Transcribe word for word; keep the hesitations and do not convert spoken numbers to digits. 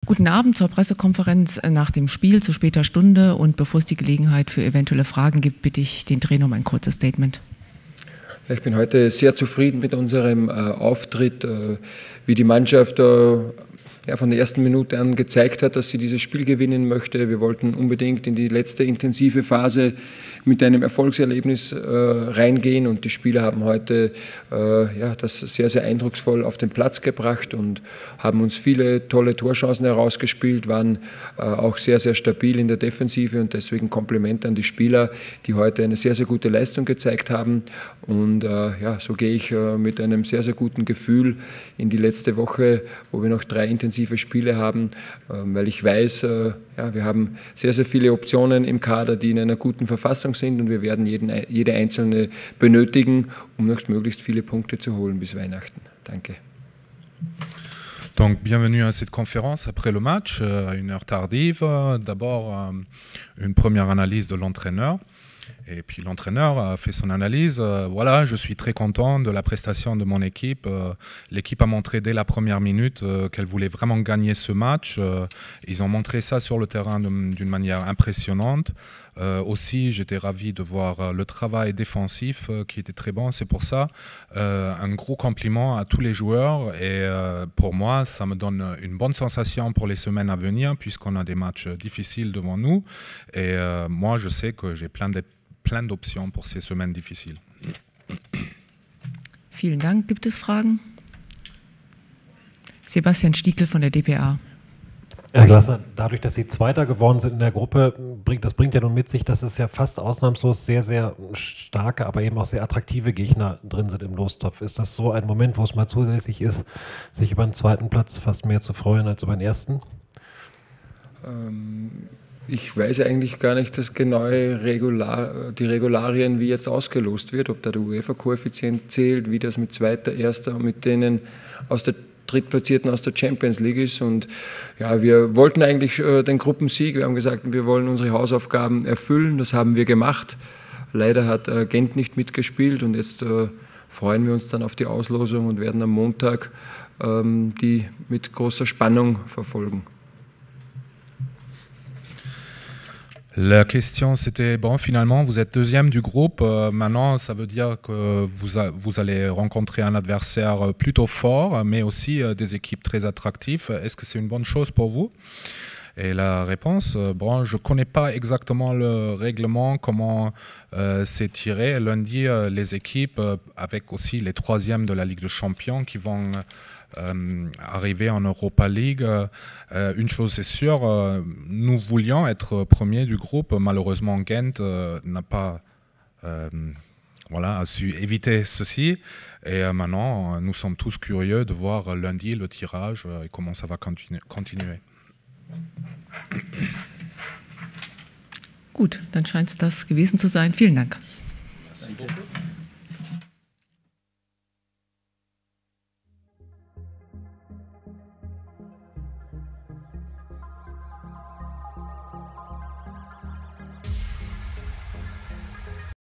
Guten Abend zur Pressekonferenz nach dem Spiel zu später Stunde, und bevor es die Gelegenheit für eventuelle Fragen gibt, bitte ich den Trainer um ein kurzes Statement. Ja, ich bin heute sehr zufrieden mit unserem äh, Auftritt, äh, wie die Mannschaft äh, ja, von der ersten Minute an gezeigt hat, dass sie dieses Spiel gewinnen möchte. Wir wollten unbedingt in die letzte intensive Phase mit einem Erfolgserlebnis äh, reingehen, und die Spieler haben heute äh, ja, das sehr, sehr eindrucksvoll auf den Platz gebracht und haben uns viele tolle Torchancen herausgespielt, waren äh, auch sehr, sehr stabil in der Defensive, und deswegen Kompliment an die Spieler, die heute eine sehr, sehr gute Leistung gezeigt haben. Und äh, ja, so gehe ich äh, mit einem sehr, sehr guten Gefühl in die letzte Woche, wo wir noch drei intensive Spiele haben, äh, weil ich weiß, äh, ja, wir haben sehr, sehr viele Optionen im Kader, die in einer guten Verfassung sind, und wir werden jeden, jede einzelne benötigen, um noch möglichst viele Punkte zu holen bis Weihnachten. Danke. Donc, bienvenue à cette conférence après le match, à une heure tardive. D'abord, une première analyse de l'entraîneur. Et puis l'entraîneur a fait son analyse. Euh, voilà, je suis très content de la prestation de mon équipe. Euh, L'équipe a montré dès la première minute euh, qu'elle voulait vraiment gagner ce match. Euh, ils ont montré ça sur le terrain d'une manière impressionnante. Euh, aussi, j'étais ravi de voir le travail défensif euh, qui était très bon. C'est pour ça euh, un gros compliment à tous les joueurs. Et euh, pour moi, ça me donne une bonne sensation pour les semaines à venir, puisqu'on a des matchs difficiles devant nous. Et euh, moi, je sais que j'ai plein de plein d'Optionen pour ces semaines difficiles. Vielen Dank. Gibt es Fragen? Sebastian Stiekel von der D P A. Herr Glasner, dadurch, dass Sie Zweiter geworden sind in der Gruppe, bringt, das bringt ja nun mit sich, dass es ja fast ausnahmslos sehr, sehr starke, aber eben auch sehr attraktive Gegner drin sind im Lostopf. Ist das so ein Moment, wo es mal zusätzlich ist, sich über den zweiten Platz fast mehr zu freuen als über den ersten? Ähm Ich weiß eigentlich gar nicht, dass genaue Regular, die Regularien, wie jetzt ausgelost wird, ob da der UEFA-Koeffizient zählt, wie das mit zweiter, erster und mit denen aus der Drittplatzierten aus der Champions League ist. Und ja, wir wollten eigentlich äh, den Gruppensieg. Wir haben gesagt, wir wollen unsere Hausaufgaben erfüllen. Das haben wir gemacht. Leider hat äh, Gent nicht mitgespielt, und jetzt äh, freuen wir uns dann auf die Auslosung und werden am Montag ähm, die mit großer Spannung verfolgen. La question c'était, bon, finalement vous êtes deuxième du groupe, euh, maintenant ça veut dire que vous, a, vous allez rencontrer un adversaire plutôt fort, mais aussi euh, des équipes très attractives. Est-ce que c'est une bonne chose pour vous? Et la réponse, euh, bon, je ne connais pas exactement le règlement, comment euh, c'est tiré. Lundi, euh, les équipes, euh, avec aussi les troisièmes de la Ligue des Champions qui vont Euh, arriver en Europa League. Euh, une chose est sûre, euh, nous voulions être premiers du groupe. Malheureusement, Gent euh, n'a pas euh, voilà, a su éviter ceci. Et euh, maintenant, nous sommes tous curieux de voir lundi le tirage euh, et comment ça va continu continuer. Gut, dann scheint es das gewesen zu sein. Vielen Dank. Merci beaucoup.